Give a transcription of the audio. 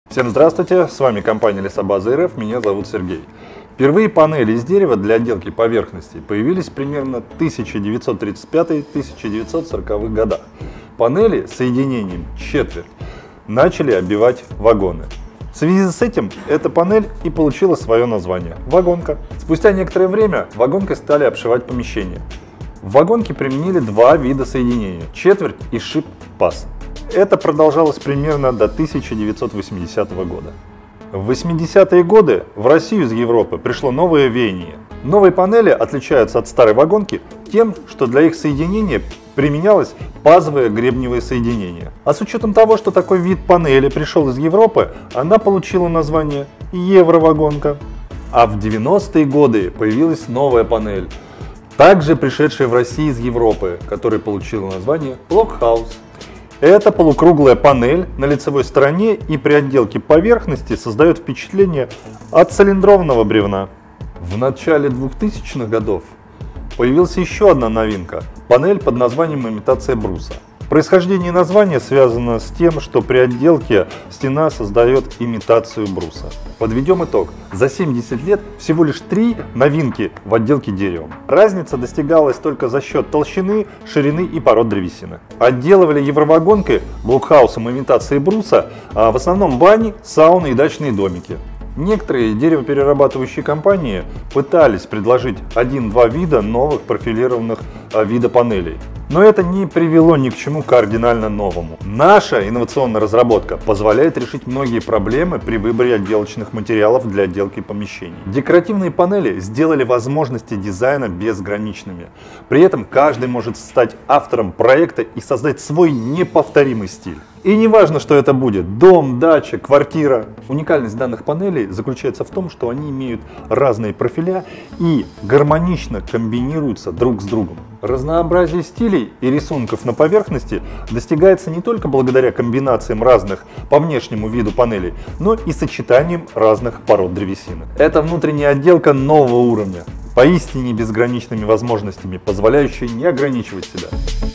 Всем здравствуйте, с вами компания Лесобаза РФ, меня зовут Сергей. Впервые панели из дерева для отделки поверхностей появились примерно в 1935-1940-х годах. Панели с соединением четверть начали оббивать вагоны. В связи с этим эта панель и получила свое название – вагонка. Спустя некоторое время вагонкой стали обшивать помещения. В вагонке применили два вида соединения – четверть и шип-паз. Это продолжалось примерно до 1980 года. В 80-е годы в Россию из Европы пришло новое веяние. Новые панели отличаются от старой вагонки тем, что для их соединения применялось пазовое гребневое соединение. А с учетом того, что такой вид панели пришел из Европы, она получила название евровагонка. А в 90-е годы появилась новая панель, также пришедшая в Россию из Европы, которая получила название блокхаус. Это полукруглая панель на лицевой стороне и при отделке поверхности создает впечатление от цилиндрованного бревна. В начале 2000-х годов появилась еще одна новинка – панель под названием имитация бруса. Происхождение названия связано с тем, что при отделке стена создает имитацию бруса. Подведем итог. За 70 лет всего лишь 3 новинки в отделке деревом. Разница достигалась только за счет толщины, ширины и пород древесины. Отделывали евровагонкой, блокхаусом имитации бруса, в основном бани, сауны и дачные домики. Некоторые деревоперерабатывающие компании пытались предложить 1-2 вида новых профилированных вида панелей. Но это не привело ни к чему кардинально новому. Наша инновационная разработка позволяет решить многие проблемы при выборе отделочных материалов для отделки помещений. Декоративные панели сделали возможности дизайна безграничными. При этом каждый может стать автором проекта и создать свой неповторимый стиль. И не важно, что это будет – дом, дача, квартира. Уникальность данных панелей заключается в том, что они имеют разные профиля и гармонично комбинируются друг с другом. Разнообразие стилей и рисунков на поверхности достигается не только благодаря комбинациям разных по внешнему виду панелей, но и сочетанием разных пород древесины. Это внутренняя отделка нового уровня, поистине безграничными возможностями, позволяющая не ограничивать себя.